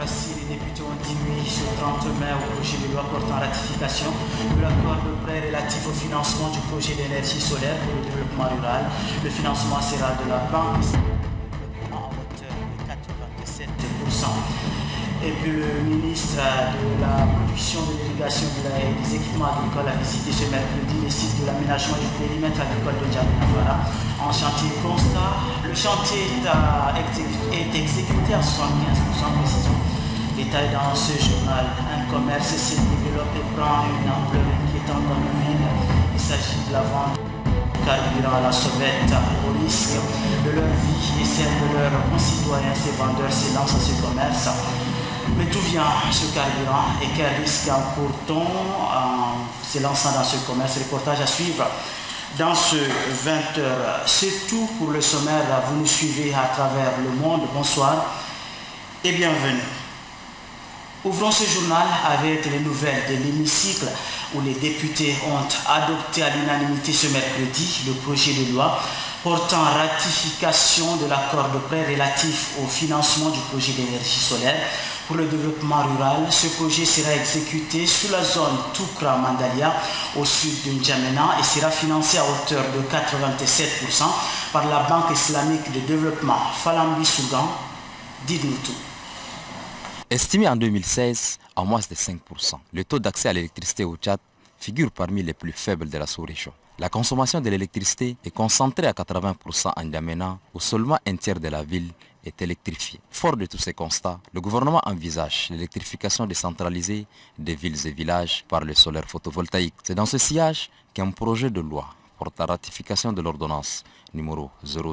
démocratie, les députés ont dit oui ce 30 mai au projet de loi portant ratification de l'accord de prêt relatif au financement du projet d'énergie solaire pour le développement rural. Le financement sera de la banque à hauteur de 87%. Et puis le ministre de la production, de l'irrigation et des équipements agricoles a visité ce mercredi le site de l'aménagement du périmètre agricole de N'Djamena en chantier constat. Le chantier est exécuté à 75% précision. Détail dans ce journal, un commerce se développe et prend une ampleur inquiétante dans le ville. Il s'agit de la vente de carburant à la sauvette au risque de leur vie et celle de leurs concitoyens. Ces vendeurs se lancent à ce commerce. Mais d'où vient ce carburant et quel risque encourt-on en se lançant dans ce commerce? Reportage à suivre dans ce 20h. C'est tout pour le sommaire. Vous nous suivez à travers le monde. Bonsoir et bienvenue. Ouvrons ce journal avec les nouvelles de l'hémicycle où les députés ont adopté à l'unanimité ce mercredi le projet de loi portant ratification de l'accord de prêt relatif au financement du projet d'énergie solaire pour le développement rural. Ce projet sera exécuté sous la zone Toukra-Mandalia au sud de N'Djamena et sera financé à hauteur de 87% par la Banque islamique de développement Falambi Sougan. Dites-nous tout. Estimé en 2016 à moins de 5%, le taux d'accès à l'électricité au Tchad figure parmi les plus faibles de la sous-région. La consommation de l'électricité est concentrée à 80% en N'Djamena, où seulement un tiers de la ville est électrifié. Fort de tous ces constats, le gouvernement envisage l'électrification décentralisée des villes et villages par le solaire photovoltaïque. C'est dans ce sillage qu'un projet de loi porte la ratification de l'ordonnance numéro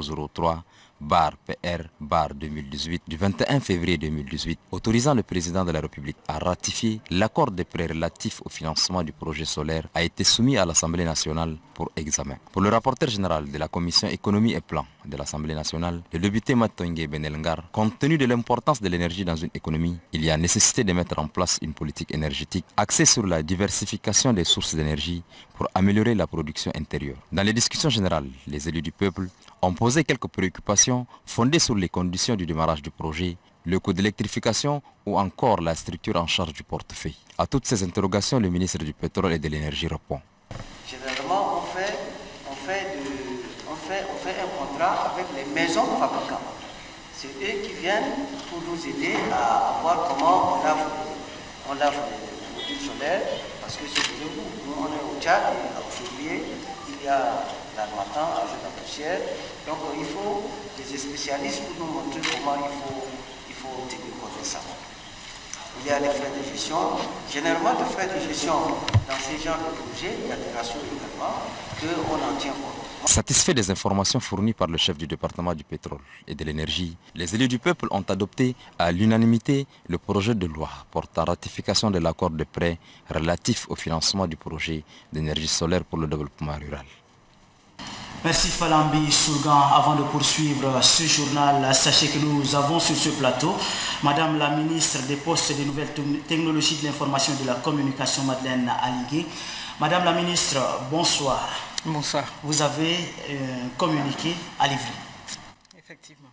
003/PR/2018 du 21 février 2018 autorisant le président de la République à ratifier l'accord de prêt relatif au financement du projet solaire a été soumis à l'Assemblée nationale pour examen. Pour le rapporteur général de la Commission économie et plan de l'Assemblée nationale, le député Matongue Benelngar, compte tenu de l'importance de l'énergie dans une économie, il y a nécessité de mettre en place une politique énergétique axée sur la diversification des sources d'énergie pour améliorer la production intérieure. Dans les discussions générales, les élus du peuple ont posé quelques préoccupations fondées sur les conditions du démarrage du projet, le coût d'électrification ou encore la structure en charge du portefeuille. À toutes ces interrogations, le ministre du Pétrole et de l'Énergie répond. Généralement, on fait un contrat avec les maisons fabricants. C'est eux qui viennent pour nous aider à voir comment on lave les modules solaires, parce que c'est de nous. Nous, on est au Tchad, et en février, il y a l'harmattan, ajoute la poussière. Donc il faut des spécialistes pour nous montrer comment il faut décorer ça. Il y a les frais de gestion. Généralement, les frais de gestion dans ces genres de projets, il y a des ratios également qu'on en tient compte. Satisfait des informations fournies par le chef du département du pétrole et de l'énergie, les élus du peuple ont adopté à l'unanimité le projet de loi portant ratification de l'accord de prêt relatif au financement du projet d'énergie solaire pour le développement rural. Merci Falambi Sougan. Avant de poursuivre ce journal, sachez que nous avons sur ce plateau Madame la ministre des Postes et des Nouvelles Technologies de l'Information et de la Communication, Madeleine Aligué. Madame la ministre, bonsoir. Bonsoir. Vous avez communiqué à Livry. Effectivement.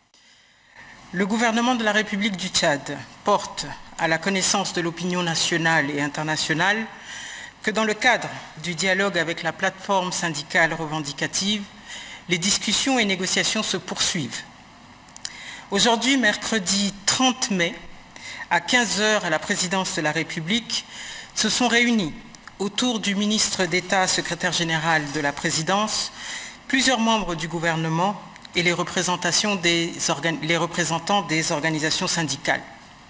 Le gouvernement de la République du Tchad porte à la connaissance de l'opinion nationale et internationale que dans le cadre du dialogue avec la plateforme syndicale revendicative, les discussions et négociations se poursuivent. Aujourd'hui, mercredi 30 mai, à 15 h à la présidence de la République, se sont réunis autour du ministre d'État, secrétaire général de la présidence, plusieurs membres du gouvernement et les représentants des organisations syndicales.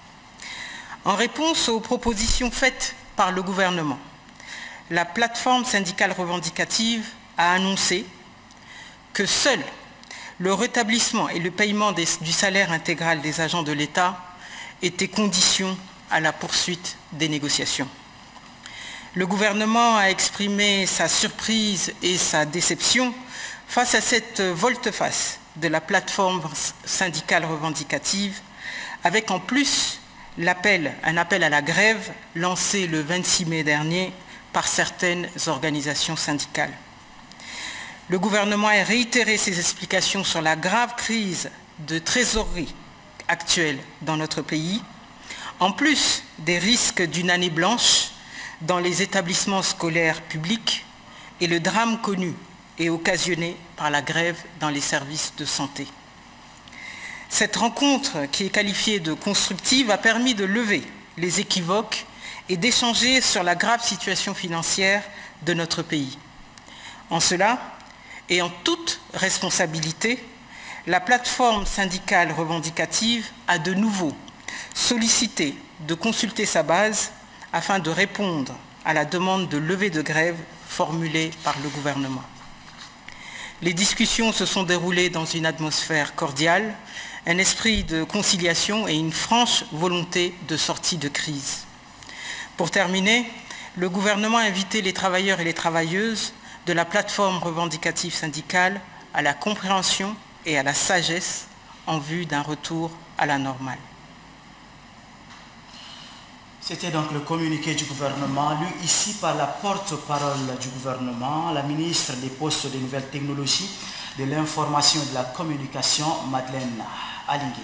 En réponse aux propositions faites par le gouvernement, la plateforme syndicale revendicative a annoncé que seul le rétablissement et le paiement du salaire intégral des agents de l'État étaient conditions à la poursuite des négociations. Le gouvernement a exprimé sa surprise et sa déception face à cette volte-face de la plateforme syndicale revendicative, avec en plus un appel à la grève lancé le 26 mai dernier par certaines organisations syndicales. Le gouvernement a réitéré ses explications sur la grave crise de trésorerie actuelle dans notre pays En plus des risques d'une année blanche dans les établissements scolaires publics et le drame connu et occasionné par la grève dans les services de santé. Cette rencontre, qui est qualifiée de constructive, a permis de lever les équivoques et d'échanger sur la grave situation financière de notre pays. En cela, et en toute responsabilité, la plateforme syndicale revendicative a de nouveau sollicité de consulter sa base afin de répondre à la demande de levée de grève formulée par le gouvernement. Les discussions se sont déroulées dans une atmosphère cordiale, un esprit de conciliation et une franche volonté de sortie de crise. Pour terminer, le gouvernement a invité les travailleurs et les travailleuses de la plateforme revendicative syndicale à la compréhension et à la sagesse en vue d'un retour à la normale. C'était donc le communiqué du gouvernement, lu ici par la porte-parole du gouvernement, la ministre des Postes et des Nouvelles Technologies, de l'Information et de la Communication, Madeleine Alingui.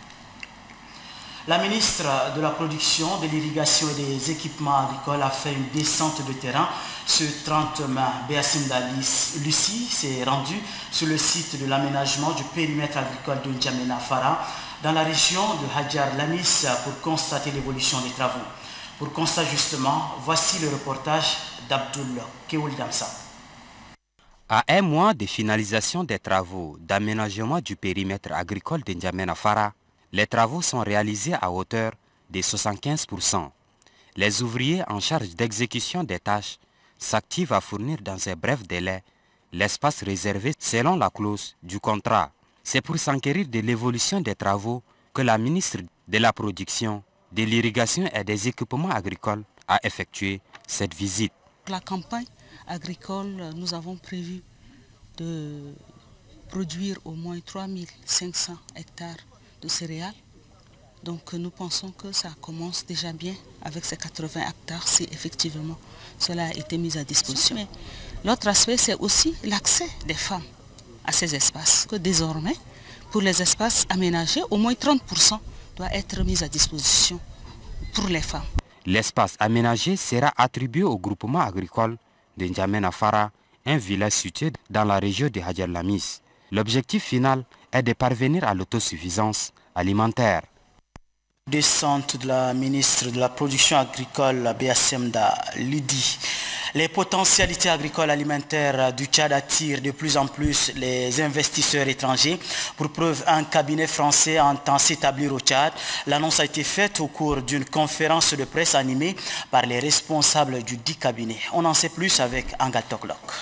La ministre de la Production, de l'Irrigation et des Équipements agricoles a fait une descente de terrain ce 30 mai. Béacinda Lucie s'est rendue sur le site de l'aménagement du périmètre agricole de N'Djamena Fara, dans la région de Hadjar Lamis, pour constater l'évolution des travaux. Pour constat justement, voici le reportage d'Abdoul Keoul Damsa. À un mois de finalisation des travaux d'aménagement du périmètre agricole de N'Djamena Fara, les travaux sont réalisés à hauteur de 75%. Les ouvriers en charge d'exécution des tâches s'activent à fournir dans un bref délai l'espace réservé selon la clause du contrat. C'est pour s'enquérir de l'évolution des travaux que la ministre de la Production, de l'Irrigation et des Équipements agricoles a effectué cette visite. La campagne agricole, nous avons prévu de produire au moins 3500 hectares de céréales. Donc nous pensons que ça commence déjà bien avec ces 80 hectares si effectivement cela a été mis à disposition. Mais l'autre aspect, c'est aussi l'accès des femmes à ces espaces. Que désormais, pour les espaces aménagés, au moins 30% doit être mis à disposition pour les femmes. L'espace aménagé sera attribué au groupement agricole de N'Djamena Fara, un village situé dans la région de Hadjar Lamis. L'objectif final est de parvenir à l'autosuffisance alimentaire. Descente de la ministre de la Production agricole, Béacinda Ludi. Les potentialités agricoles alimentaires du Tchad attirent de plus en plus les investisseurs étrangers. Pour preuve, un cabinet français entend s'établir au Tchad. L'annonce a été faite au cours d'une conférence de presse animée par les responsables du dit cabinet. On en sait plus avec Angal Toklok.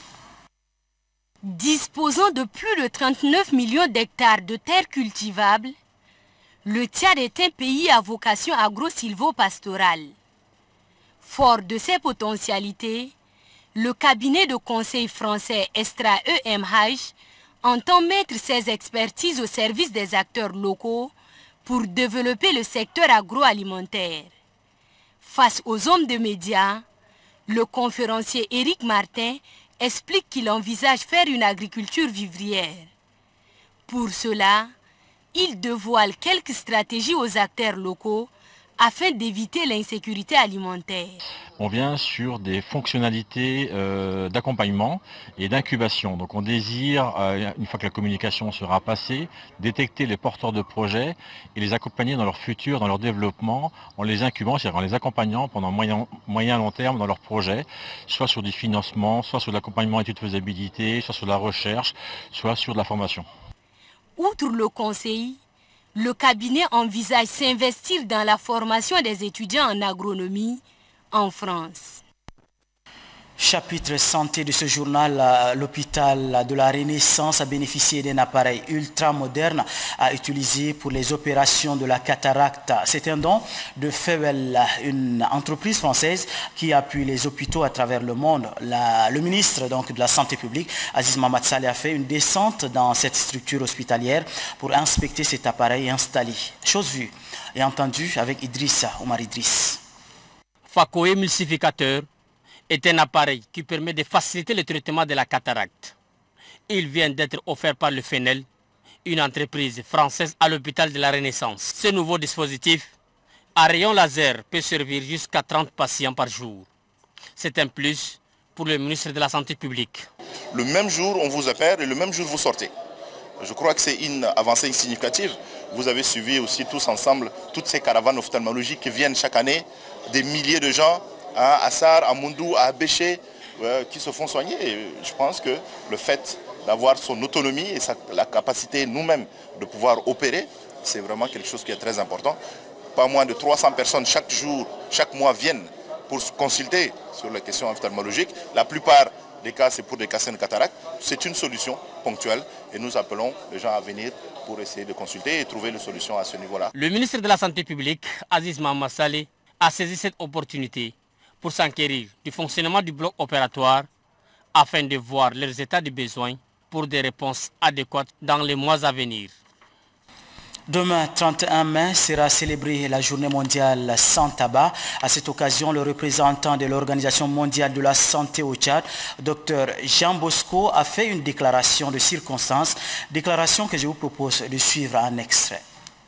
Disposant de plus de 39 millions d'hectares de terres cultivables, le Tchad est un pays à vocation agro-silvo-pastorale. Fort de ses potentialités, le cabinet de conseil français Estra EMH entend mettre ses expertises au service des acteurs locaux pour développer le secteur agroalimentaire. Face aux hommes de médias, le conférencier Éric Martin explique qu'il envisage faire une agriculture vivrière. Pour cela, il dévoile quelques stratégies aux acteurs locaux afin d'éviter l'insécurité alimentaire. On vient sur des fonctionnalités d'accompagnement et d'incubation. Donc on désire, une fois que la communication sera passée, détecter les porteurs de projets et les accompagner dans leur futur, dans leur développement, en les incubant, c'est-à-dire en les accompagnant pendant moyen long terme dans leurs projets, soit sur du financement, soit sur l'accompagnement études de faisabilité, soit sur la recherche, soit sur de la formation. Outre le conseil, le cabinet envisage s'investir dans la formation des étudiants en agronomie en France. Chapitre santé de ce journal, l'hôpital de la Renaissance a bénéficié d'un appareil ultra moderne à utiliser pour les opérations de la cataracte. C'est un don de Fewel, une entreprise française qui appuie les hôpitaux à travers le monde. Le ministre donc, de la Santé publique, Aziz Mohamed Saleh, a fait une descente dans cette structure hospitalière pour inspecter cet appareil installé. Chose vue et entendue avec Idrissa Omar Idriss. Phaco émulsificateur est un appareil qui permet de faciliter le traitement de la cataracte. Il vient d'être offert par le FENEL, une entreprise française à l'hôpital de la Renaissance. Ce nouveau dispositif Un rayon laser peut servir jusqu'à 30 patients par jour. C'est un plus pour le ministre de la Santé publique. Le même jour, on vous appelle et le même jour, vous sortez. Je crois que c'est une avancée significative. Vous avez suivi aussi tous ensemble toutes ces caravanes ophtalmologiques qui viennent chaque année, des milliers de gens à Assar, à Moundou, à Abéché, qui se font soigner. Et je pense que le fait d'avoir son autonomie et la capacité nous-mêmes de pouvoir opérer, c'est vraiment quelque chose qui est très important. Pas moins de 300 personnes chaque jour, chaque mois viennent pour se consulter sur les questions ophtalmologiques. La plupart des cas, c'est pour des cassins de cataracte. C'est une solution ponctuelle et nous appelons les gens à venir pour essayer de consulter et trouver une solution à ce niveau-là. Le ministre de la Santé publique, Aziz Mohamed Saleh, a saisi cette opportunité pour s'enquérir du fonctionnement du bloc opératoire afin de voir leurs états de besoin pour des réponses adéquates dans les mois à venir. Demain, 31 mai, sera célébrée la journée mondiale sans tabac. À cette occasion, le représentant de l'Organisation mondiale de la santé au Tchad, Dr Jean Bosco, a fait une déclaration de circonstance, déclaration que je vous propose de suivre en extrait.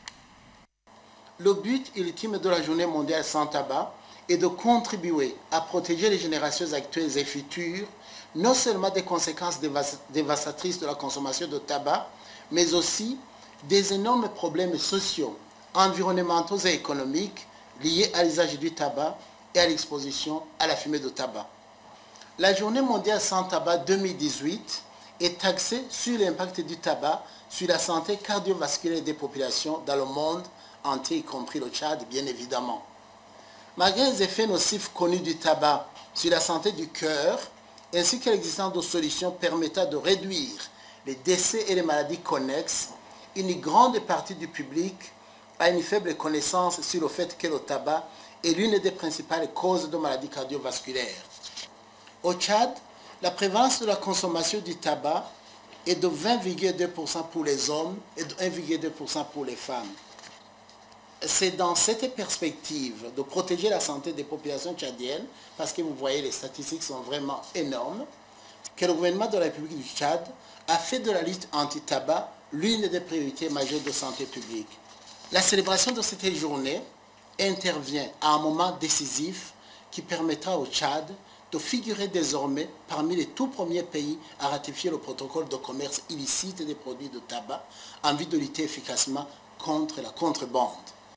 Le but ultime de la journée mondiale sans tabac est de contribuer à protéger les générations actuelles et futures, non seulement des conséquences dévastatrices de la consommation de tabac, mais aussi des énormes problèmes sociaux, environnementaux et économiques liés à l'usage du tabac et à l'exposition à la fumée de tabac. La journée mondiale sans tabac 2018 est axée sur l'impact du tabac sur la santé cardiovasculaire des populations dans le monde entier, y compris le Tchad, bien évidemment. Malgré les effets nocifs connus du tabac sur la santé du cœur, ainsi que l'existence de solutions permettant de réduire les décès et les maladies connexes, une grande partie du public a une faible connaissance sur le fait que le tabac est l'une des principales causes de maladies cardiovasculaires. Au Tchad, la prévalence de la consommation du tabac est de 20,2% pour les hommes et de 1,2% pour les femmes. C'est dans cette perspective de protéger la santé des populations tchadiennes, parce que vous voyez les statistiques sont vraiment énormes, que le gouvernement de la République du Tchad a fait de la lutte anti-tabac l'une des priorités majeures de santé publique. La célébration de cette journée intervient à un moment décisif qui permettra au Tchad de figurer désormais parmi les tout premiers pays à ratifier le protocole de commerce illicite des produits de tabac en vue de lutter efficacement contre la contrebande.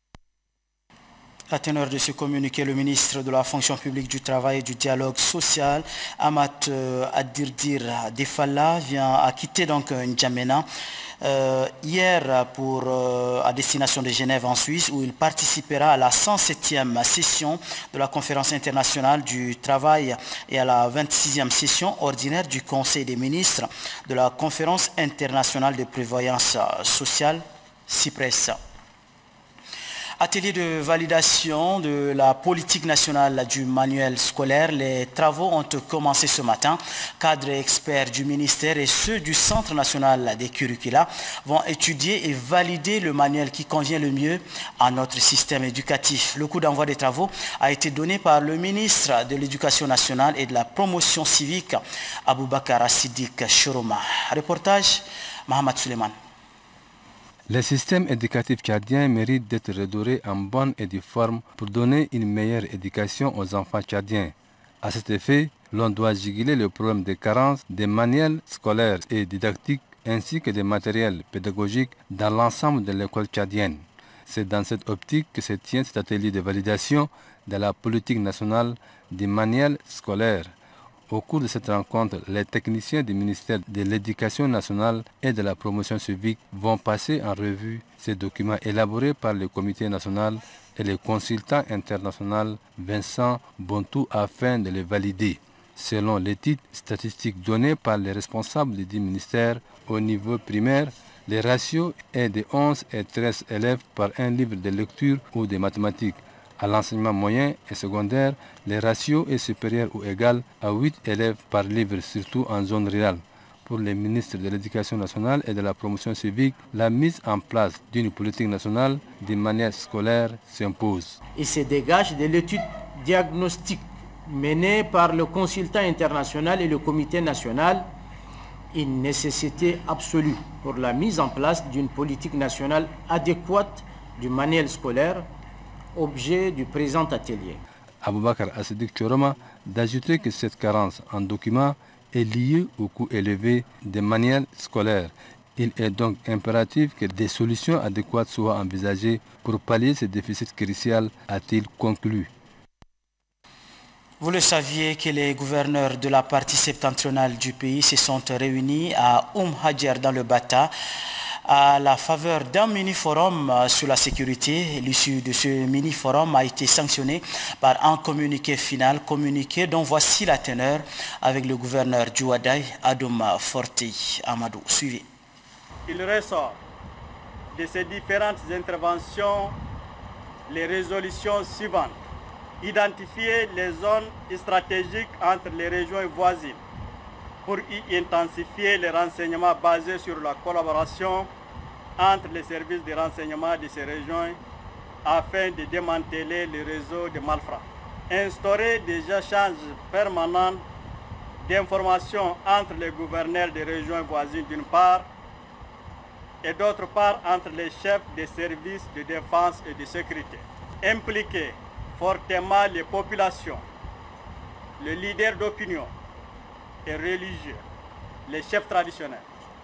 La teneur de ce communiqué, le ministre de la fonction publique, du travail et du dialogue social, Amat Adirdir Defalla, vient à quitter donc N'Djamena hier à destination de Genève en Suisse, où il participera à la 107e session de la conférence internationale du travail et à la 26e session ordinaire du Conseil des ministres de la conférence internationale de prévoyance sociale, CIPRES. Atelier de validation de la politique nationale du manuel scolaire. Les travaux ont commencé ce matin. Cadres et experts du ministère et ceux du Centre national des curricula vont étudier et valider le manuel qui convient le mieux à notre système éducatif. Le coup d'envoi des travaux a été donné par le ministre de l'Éducation nationale et de la promotion civique, Aboubakar Sidik Choroma. Reportage, Mohamed Suleiman. Le système éducatif tchadien mérite d'être redoré en bonne et due forme pour donner une meilleure éducation aux enfants tchadiens. À cet effet, l'on doit juguler le problème des carences des manuels scolaires et didactiques ainsi que des matériels pédagogiques dans l'ensemble de l'école tchadienne. C'est dans cette optique que se tient cet atelier de validation de la politique nationale des manuels scolaires. Au cours de cette rencontre, les techniciens du ministère de l'Éducation nationale et de la promotion civique vont passer en revue ces documents élaborés par le comité national et le consultant international Vincent Bontou afin de les valider. Selon les titres statistiques donnés par les responsables des 10 ministères, au niveau primaire, les ratios est de 11 et 13 élèves par un livre de lecture ou de mathématiques. À l'enseignement moyen et secondaire, le ratio est supérieur ou égal à 8 élèves par livre, surtout en zone rurale. Pour les ministres de l'Éducation nationale et de la promotion civique, la mise en place d'une politique nationale de manière scolaire s'impose. Il se dégage de l'étude diagnostique menée par le consultant international et le comité national une nécessité absolue pour la mise en place d'une politique nationale adéquate du manuel scolaire objet du présent atelier. Aboubakar Asidik Choroma d'ajouter que cette carence en documents est liée au coût élevé des manuels scolaires. Il est donc impératif que des solutions adéquates soient envisagées pour pallier ce déficit crucial, a-t-il conclu. Vous le saviez que les gouverneurs de la partie septentrionale du pays se sont réunis à Hadjer dans le Bata à la faveur d'un mini-forum sur la sécurité. L'issue de ce mini-forum a été sanctionnée par un communiqué final, communiqué dont voici la teneur avec le gouverneur Djouadaï, Adoum Forti Amadou. Suivez. Il ressort de ces différentes interventions les résolutions suivantes. Identifier les zones stratégiques entre les régions voisines pour y intensifier les renseignements basés sur la collaboration entre les services de renseignement de ces régions afin de démanteler le réseau de malfrats. Instaurer des échanges permanents d'informations entre les gouverneurs des régions voisines d'une part et d'autre part entre les chefs des services de défense et de sécurité. Impliquer fortement les populations, les leaders d'opinion et religieux, les chefs traditionnels.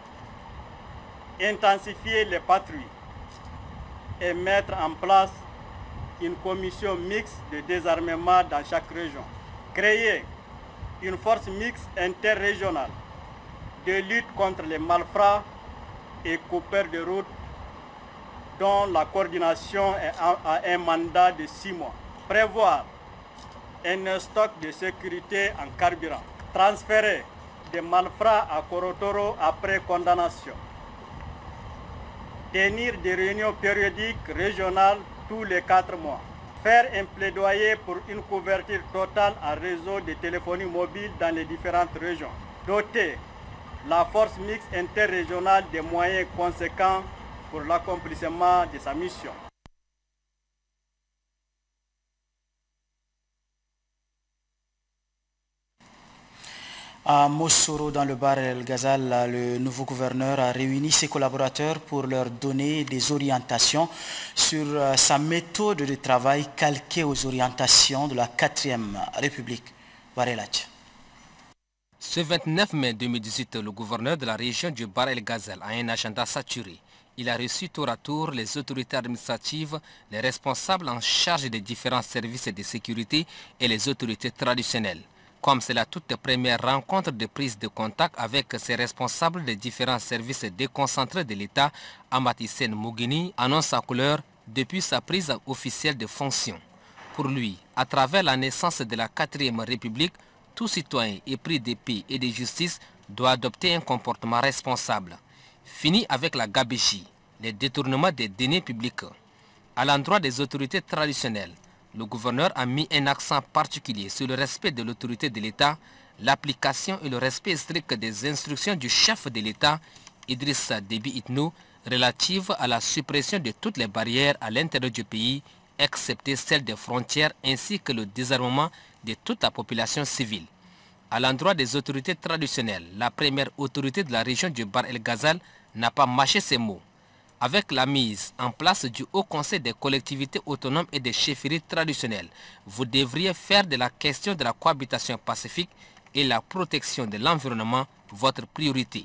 Intensifier les patrouilles et mettre en place une commission mixte de désarmement dans chaque région. Créer une force mixte interrégionale de lutte contre les malfrats et coupeurs de route dont la coordination a un mandat de 6 mois. Prévoir un stock de sécurité en carburant. Transférer des malfrats à Korotoro après condamnation. Tenir des réunions périodiques régionales tous les 4 mois. Faire un plaidoyer pour une couverture totale en réseau de téléphonie mobile dans les différentes régions. Doter la force mixte interrégionale des moyens conséquents pour l'accomplissement de sa mission. À Mossoro, dans le bar El Ghazal, le nouveau gouverneur a réuni ses collaborateurs pour leur donner des orientations sur sa méthode de travail calquée aux orientations de la 4e République. Varelach. Ce 29 mai 2018, le gouverneur de la région du bar El Ghazal a un agenda saturé. Il a reçu tour à tour les autorités administratives, les responsables en charge des différents services de sécurité et les autorités traditionnelles. Comme c'est la toute première rencontre de prise de contact avec ces responsables des différents services déconcentrés de l'État, Amati Sen Mougini annonce sa couleur depuis sa prise officielle de fonction. Pour lui, à travers la naissance de la 4e République, tout citoyen épris de paix et de justice doit adopter un comportement responsable. Fini avec la gabegie, les détournements des deniers publics. À l'endroit des autorités traditionnelles, le gouverneur a mis un accent particulier sur le respect de l'autorité de l'État, l'application et le respect strict des instructions du chef de l'État, Idrissa Déby Itno, relatives à la suppression de toutes les barrières à l'intérieur du pays, excepté celles des frontières, ainsi que le désarmement de toute la population civile. À l'endroit des autorités traditionnelles, la première autorité de la région du Bar El Ghazal n'a pas mâché ses mots. Avec la mise en place du Haut Conseil des collectivités autonomes et des chefferies traditionnelles, vous devriez faire de la question de la cohabitation pacifique et la protection de l'environnement votre priorité.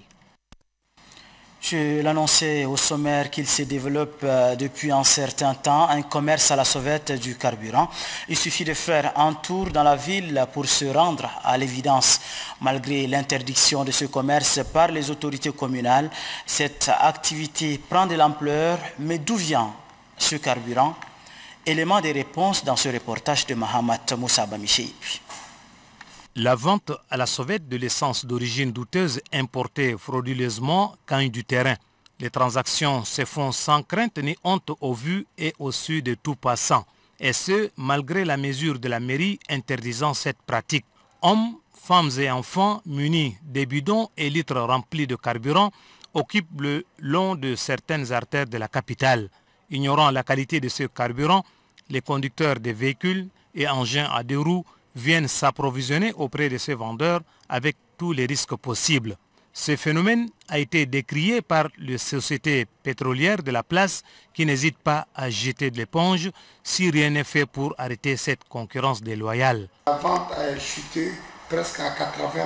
Je l'annonçais au sommaire qu'il se développe depuis un certain temps un commerce à la sauvette du carburant. Il suffit de faire un tour dans la ville pour se rendre à l'évidence. Malgré l'interdiction de ce commerce par les autorités communales, cette activité prend de l'ampleur. Mais d'où vient ce carburant? Élément des réponses dans ce reportage de Mahamat Moussa Bamicheï. La vente à la sauvette de l'essence d'origine douteuse importée frauduleusement gagne du terrain. Les transactions se font sans crainte ni honte au vu et au su de tout passant. Et ce, malgré la mesure de la mairie interdisant cette pratique. Hommes, femmes et enfants munis des bidons et litres remplis de carburant occupent le long de certaines artères de la capitale. Ignorant la qualité de ce carburant, les conducteurs des véhicules et engins à deux roues viennent s'approvisionner auprès de ces vendeurs avec tous les risques possibles. Ce phénomène a été décrié par les sociétés pétrolières de la place qui n'hésitent pas à jeter de l'éponge si rien n'est fait pour arrêter cette concurrence déloyale. La vente a chuté presque à 80%.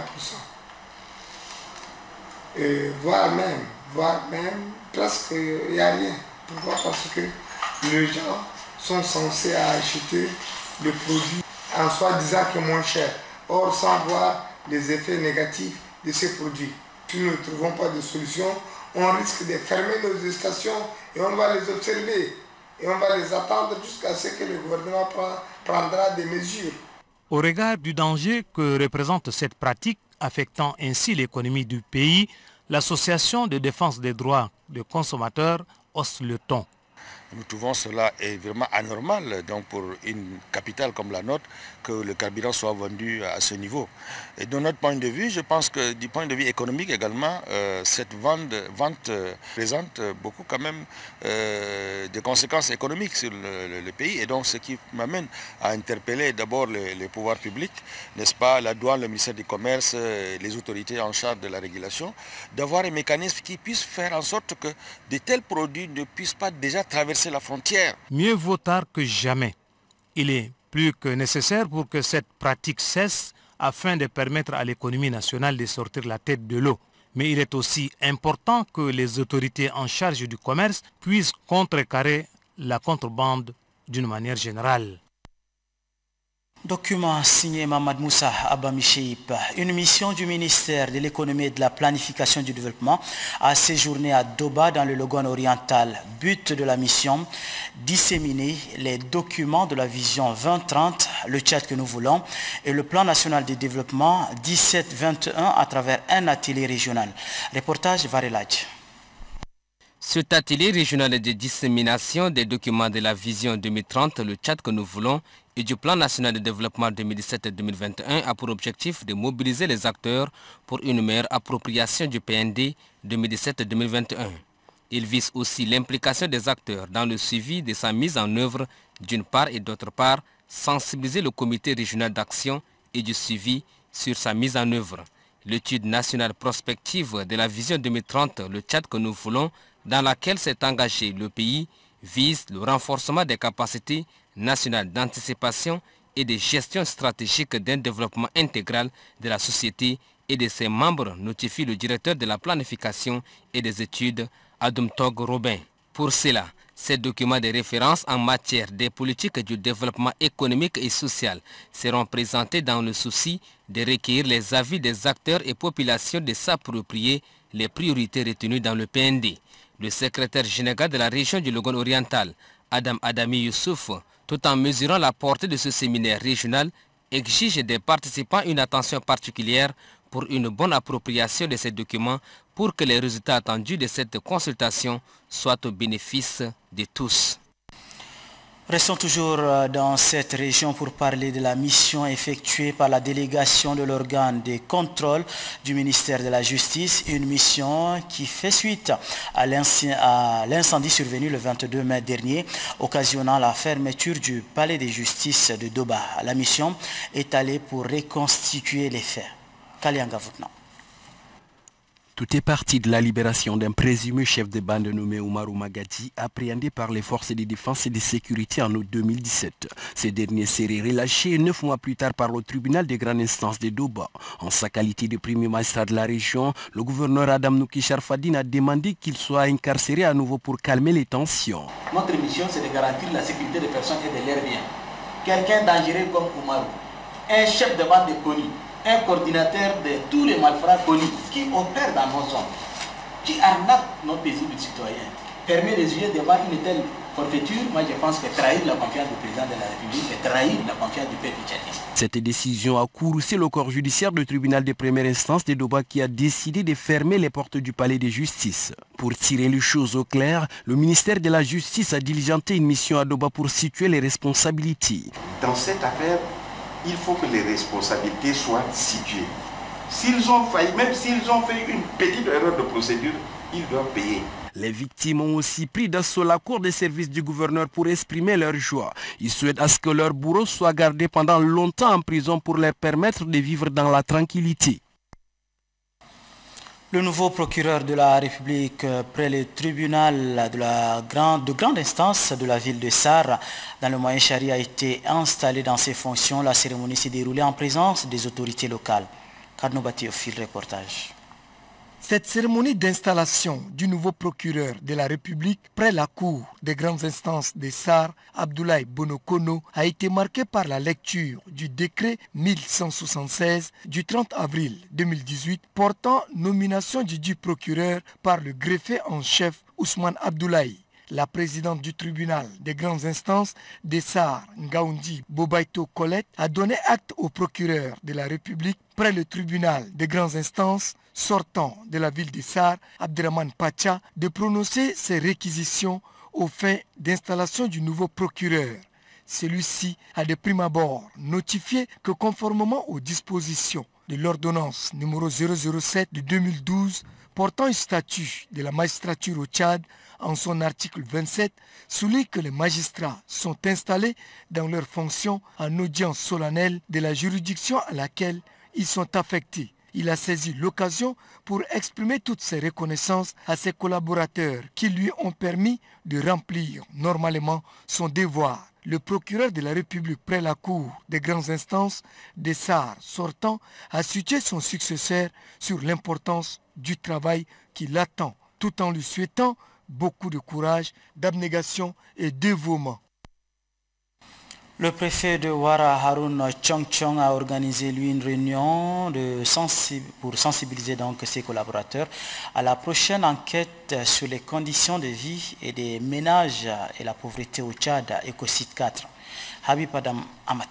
Voire même, presque il n'y a rien. Pourquoi? Parce que les gens sont censés acheter le produit en soi disant que moins cher. Or, sans voir les effets négatifs de ces produits. Si nous ne trouvons pas de solution, on risque de fermer nos stations et on va les observer. Et on va les attendre jusqu'à ce que le gouvernement prendra des mesures. Au regard du danger que représente cette pratique affectant ainsi l'économie du pays, l'Association de défense des droits des consommateurs hausse le ton. Nous trouvons cela est vraiment anormal donc pour une capitale comme la nôtre que le carburant soit vendu à ce niveau. Et de notre point de vue, je pense que du point de vue économique également, cette vente présente beaucoup quand même des conséquences économiques sur le pays. Et donc ce qui m'amène à interpeller d'abord les pouvoirs publics, n'est-ce pas, la douane, le ministère du Commerce, les autorités en charge de la régulation, d'avoir un mécanisme qui puisse faire en sorte que de tels produits ne puissent pas déjà traverser la frontière. Mieux vaut tard que jamais. Il est plus que nécessaire pour que cette pratique cesse afin de permettre à l'économie nationale de sortir la tête de l'eau. Mais il est aussi important que les autorités en charge du commerce puissent contrecarrer la contrebande d'une manière générale. Document signé Mamad Moussa Abamicheip. Une mission du ministère de l'économie et de la planification du développement a séjourné à Doba dans le Logone oriental. But de la mission, disséminer les documents de la vision 2030, le Tchad que nous voulons, et le plan national de développement 17-21 à travers un atelier régional. Reportage Varelaj. Cet atelier régional de dissémination des documents de la vision 2030, le Tchad que nous voulons, et du plan national de développement 2017-2021 a pour objectif de mobiliser les acteurs pour une meilleure appropriation du PND 2017-2021. Il vise aussi l'implication des acteurs dans le suivi de sa mise en œuvre d'une part et d'autre part, sensibiliser le comité régional d'action et du suivi sur sa mise en œuvre. L'étude nationale prospective de la vision 2030, le Tchad que nous voulons, dans laquelle s'est engagé le pays, vise le renforcement des capacités nationales d'anticipation et de gestion stratégique d'un développement intégral de la société et de ses membres, notifie le directeur de la planification et des études, Adoumtog Robin. Pour cela, ces documents de référence en matière des politiques du développement économique et social seront présentés dans le souci de recueillir les avis des acteurs et populations de s'approprier les priorités retenues dans le PND. Le secrétaire général de la région du Logone oriental, Adam Adami Youssouf, tout en mesurant la portée de ce séminaire régional, exige des participants une attention particulière pour une bonne appropriation de ces documents pour que les résultats attendus de cette consultation soient au bénéfice de tous. Restons toujours dans cette région pour parler de la mission effectuée par la délégation de l'organe de contrôle du ministère de la Justice, une mission qui fait suite à l'incendie survenu le 22 mai dernier, occasionnant la fermeture du palais de justice de Doba. La mission est allée pour reconstituer les faits. Kalianga Voutna. Tout est parti de la libération d'un présumé chef de bande nommé Oumarou Magadi, appréhendé par les forces de défense et de sécurité en août 2017. Ce dernier serait relâché 9 mois plus tard par le tribunal de grande instance de Doba. En sa qualité de premier magistrat de la région, le gouverneur Adam Nouki Sharfadine a demandé qu'il soit incarcéré à nouveau pour calmer les tensions. Notre mission, c'est de garantir la sécurité des personnes et de leurs biens. Quelqu'un dangereux comme Oumarou, un chef de bande connu, un coordinateur de tous les malfrats connus qui opèrent dans nos zones, qui arnaquent nos paisibles citoyens. Fermer les yeux devant une telle forfaiture, moi je pense que trahir la confiance du président de la République et trahir la confiance du peuple tchadien. Cette décision a courroucé le corps judiciaire du tribunal de première instance de Doba qui a décidé de fermer les portes du palais de justice. Pour tirer les choses au clair, le ministère de la Justice a diligenté une mission à Doba pour situer les responsabilités. Dans cette affaire, il faut que les responsabilités soient situées. S'ils ont failli, même s'ils ont fait une petite erreur de procédure, ils doivent payer. Les victimes ont aussi pris d'assaut la cour des services du gouverneur pour exprimer leur joie. Ils souhaitent à ce que leur bourreau soit gardé pendant longtemps en prison pour leur permettre de vivre dans la tranquillité. Le nouveau procureur de la République près le tribunal de grande instance de la ville de Sar dans le Moyen Chari a été installé dans ses fonctions. La cérémonie s'est déroulée en présence des autorités locales. Carno Bati au fil reportage. Cette cérémonie d'installation du nouveau procureur de la République près la cour des grandes instances de Sar, Abdoulaye Bonokono, a été marquée par la lecture du décret 1176 du 30 avril 2018 portant nomination du dit procureur par le greffier en chef Ousmane Abdoulaye. La présidente du tribunal des grandes instances de Sar, Ngaoundi Bobaito Colette, a donné acte au procureur de la République près le tribunal des grandes instances sortant de la ville de Sar, Abderrahmane Pacha, de prononcer ses réquisitions aux fins d'installation du nouveau procureur. Celui-ci a de prime abord notifié que conformément aux dispositions de l'ordonnance numéro 007 de 2012 portant un statut de la magistrature au Tchad, en son article 27, souligne que les magistrats sont installés dans leurs fonctions en audience solennelle de la juridiction à laquelle ils sont affectés. Il a saisi l'occasion pour exprimer toutes ses reconnaissances à ses collaborateurs qui lui ont permis de remplir normalement son devoir. Le procureur de la République près la cour des grandes instances des Sar sortant a situé son successeur sur l'importance du travail qui l'attend, tout en lui souhaitant beaucoup de courage, d'abnégation et de dévouement. Le préfet de Ouara, Haroun Chongchong, a organisé lui une réunion pour sensibiliser donc ses collaborateurs à la prochaine enquête sur les conditions de vie et des ménages et la pauvreté au Tchad, Écosite 4. Habib Adam Amat.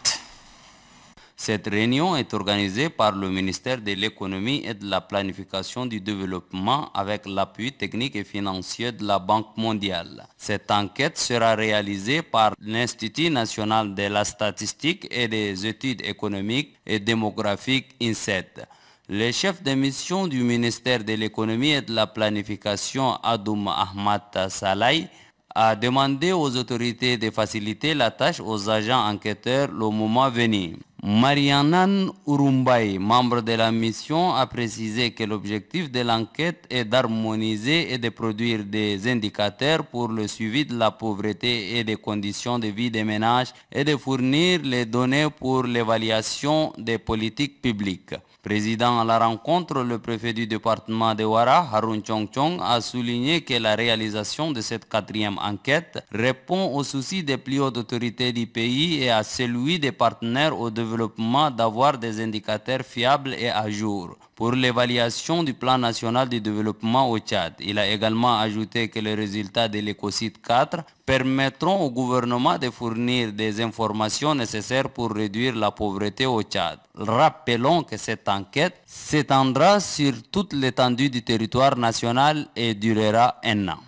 Cette réunion est organisée par le ministère de l'économie et de la planification du développement avec l'appui technique et financier de la Banque mondiale. Cette enquête sera réalisée par l'Institut national de la statistique et des études économiques et démographiques INSET. Le chef de mission du ministère de l'économie et de la planification, Adoum Ahmad Salai, a demandé aux autorités de faciliter la tâche aux agents enquêteurs le moment venu. Marianan Urumbai, membre de la mission, a précisé que l'objectif de l'enquête est d'harmoniser et de produire des indicateurs pour le suivi de la pauvreté et des conditions de vie des ménages et de fournir les données pour l'évaluation des politiques publiques. Président à la rencontre, le préfet du département de Ouara, Haroun Chongchong, a souligné que la réalisation de cette quatrième enquête répond aux soucis des plus hautes autorités du pays et à celui des partenaires au développement d'avoir des indicateurs fiables et à jour pour l'évaluation du plan national de développement au Tchad. Il a également ajouté que les résultats de l'Écosite 4 permettront au gouvernement de fournir des informations nécessaires pour réduire la pauvreté au Tchad. Rappelons que cette enquête s'étendra sur toute l'étendue du territoire national et durera 1 an.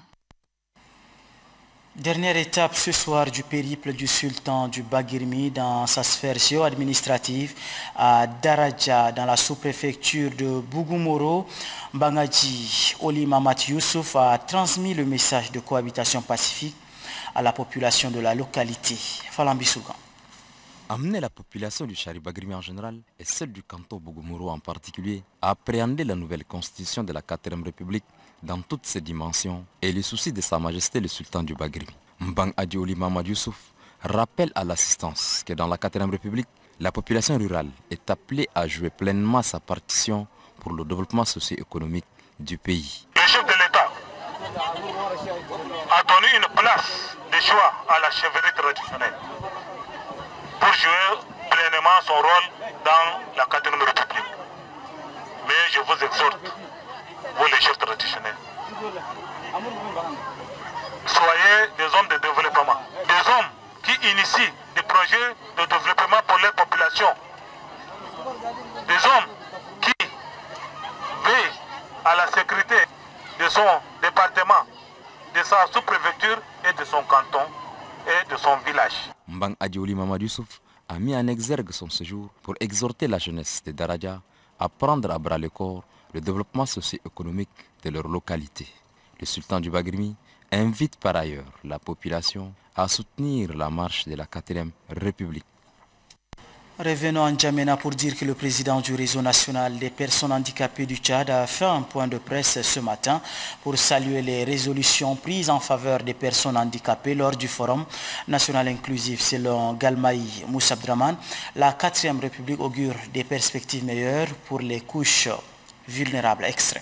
Dernière étape ce soir du périple du sultan du Bagirmi dans sa sphère géo-administrative à Daraja, dans la sous-préfecture de Bougoumoro. Bangadji Oli Mamat Youssouf a transmis le message de cohabitation pacifique à la population de la localité. Falambisougan. Amener la population du Chari Bagirmi en général et celle du canton Bougoumoro en particulier à appréhender la nouvelle constitution de la 4e République dans toutes ses dimensions et le souci de Sa Majesté le Sultan du Bagirmi. Mbang Adjoli Mamad Youssouf rappelle à l'assistance que dans la 4e République, la population rurale est appelée à jouer pleinement sa partition pour le développement socio-économique du pays. Le chef de l'État a donné une place de choix à la chefferie traditionnelle pour jouer pleinement son rôle dans la 4e République. Mais je vous exhorte, vous les chefs traditionnels, soyez des hommes de développement, des hommes qui initient des projets de développement pour les populations, des hommes qui veillent à la sécurité de son département, de sa sous-préfecture et de son canton et de son village. Mbang Adjoli Mamad Youssouf a mis en exergue son séjour pour exhorter la jeunesse de Daraja à prendre à bras le corps le développement socio-économique de leur localité. Le sultan du Bagirmi invite par ailleurs la population à soutenir la marche de la 4e République. Revenons en N'Djamena pour dire que le président du réseau national des personnes handicapées du Tchad a fait un point de presse ce matin pour saluer les résolutions prises en faveur des personnes handicapées lors du Forum national inclusif. Selon Galmaï Moussa Abdraman, la 4e République augure des perspectives meilleures pour les couches vulnérables. Extrait.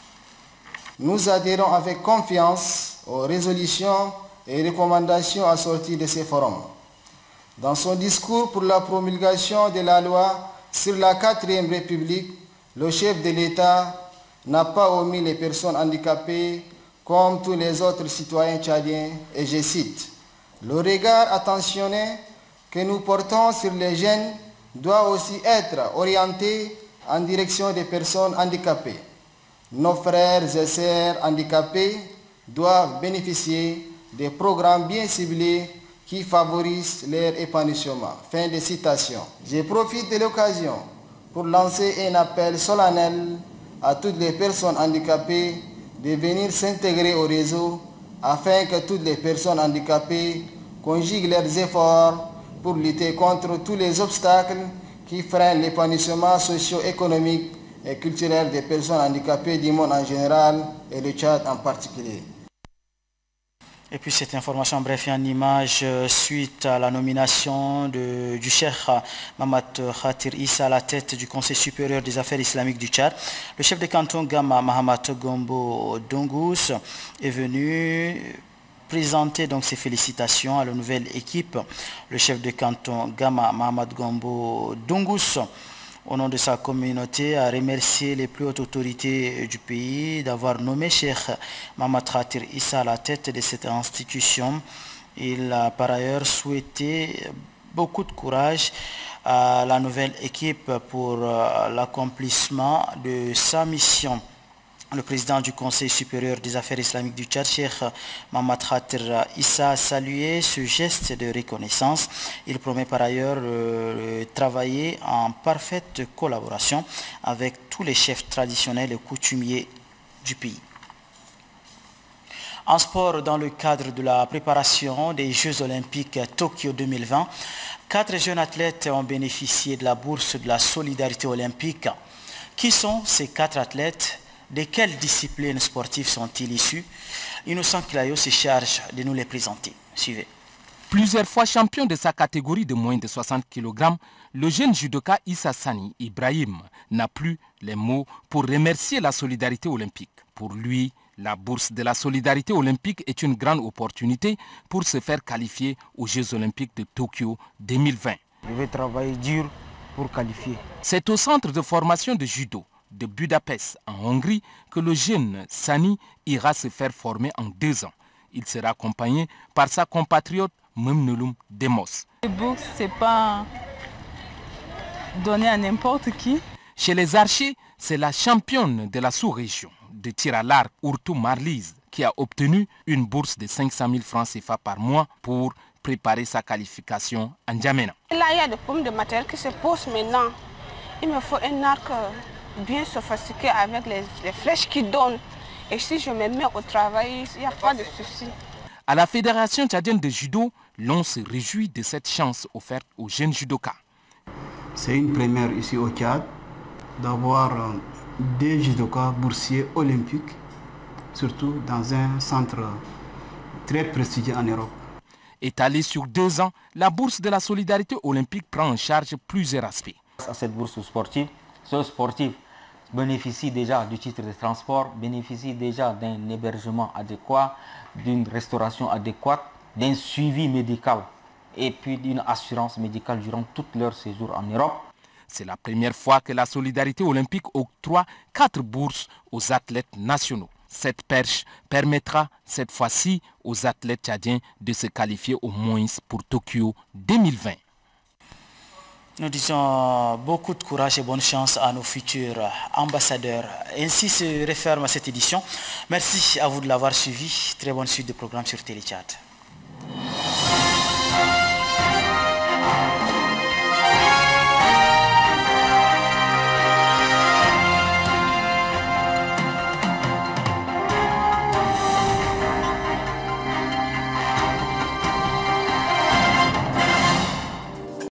Nous adhérons avec confiance aux résolutions et recommandations assorties de ces forums. Dans son discours pour la promulgation de la loi sur la 4e République, le chef de l'État n'a pas omis les personnes handicapées comme tous les autres citoyens tchadiens, et je cite, « Le regard attentionné que nous portons sur les jeunes doit aussi être orienté en direction des personnes handicapées. Nos frères et sœurs handicapés doivent bénéficier des programmes bien ciblés qui favorisent leur épanouissement. » Fin de citation. Je profite de l'occasion pour lancer un appel solennel à toutes les personnes handicapées de venir s'intégrer au réseau afin que toutes les personnes handicapées conjuguent leurs efforts pour lutter contre tous les obstacles qui freinent l'épanouissement socio-économique et culturel des personnes handicapées du monde en général et le Tchad en particulier. Et puis cette information, bref, en image, suite à la nomination du Cheikh Mahamat Khatir Issa à la tête du Conseil supérieur des affaires islamiques du Tchad, le chef de canton Gama Mahamat Gombo Dongous est venu présenter donc ses félicitations à la nouvelle équipe. Le chef de canton Gama Mahamat Gombo Dongous, au nom de sa communauté, a remercié les plus hautes autorités du pays d'avoir nommé Cheikh Mahamat Khatir Issa à la tête de cette institution. Il a par ailleurs souhaité beaucoup de courage à la nouvelle équipe pour l'accomplissement de sa mission. Le président du Conseil supérieur des affaires islamiques du Tchad, Cheikh Mahamat Khatir Issa, a salué ce geste de reconnaissance. Il promet par ailleurs de travailler en parfaite collaboration avec tous les chefs traditionnels et coutumiers du pays. En sport, dans le cadre de la préparation des Jeux olympiques Tokyo 2020, 4 jeunes athlètes ont bénéficié de la bourse de la solidarité olympique. Qui sont ces 4 athlètes? De quelles disciplines sportives sont-ils issus? Innocent Kilayo se charge de nous les présenter. Suivez. Plusieurs fois champion de sa catégorie de moins de 60 kg, le jeune judoka Issa Sani Ibrahim n'a plus les mots pour remercier la solidarité olympique. Pour lui, la bourse de la solidarité olympique est une grande opportunité pour se faire qualifier aux Jeux olympiques de Tokyo 2020. Je vais travailler dur pour qualifier. C'est au centre de formation de judo de Budapest, en Hongrie, que le jeune Sani ira se faire former en 2 ans. Il sera accompagné par sa compatriote Memnulum Demos. Les bourses, ce n'est pas donné à n'importe qui. Chez les archers, c'est la championne de la sous-région de tir à l'arc, Urtu Marliz, qui a obtenu une bourse de 500 000 francs CFA par mois pour préparer sa qualification en N'Djamena. Là, il y a des pommes de matériel qui se posent maintenant. Il me faut un arc bien sophistiqué avec les flèches qui donnent. Et si je me mets au travail, il n'y a pas de souci. À la Fédération tchadienne de judo, l'on se réjouit de cette chance offerte aux jeunes judokas. C'est une première ici au Tchad d'avoir des judokas boursiers olympiques, surtout dans un centre très prestigieux en Europe. Étalée sur 2 ans, la bourse de la solidarité olympique prend en charge plusieurs aspects. À cette bourse sportive, ce sportif bénéficie déjà du titre de transport, bénéficie déjà d'un hébergement adéquat, d'une restauration adéquate, d'un suivi médical et puis d'une assurance médicale durant tout leur séjour en Europe. C'est la première fois que la solidarité olympique octroie 4 bourses aux athlètes nationaux. Cette perche permettra cette fois-ci aux athlètes tchadiens de se qualifier au moins pour Tokyo 2020. Nous disons beaucoup de courage et bonne chance à nos futurs ambassadeurs. Ainsi se referme cette édition. Merci à vous de l'avoir suivi. Très bonne suite de programme sur Télé Tchad.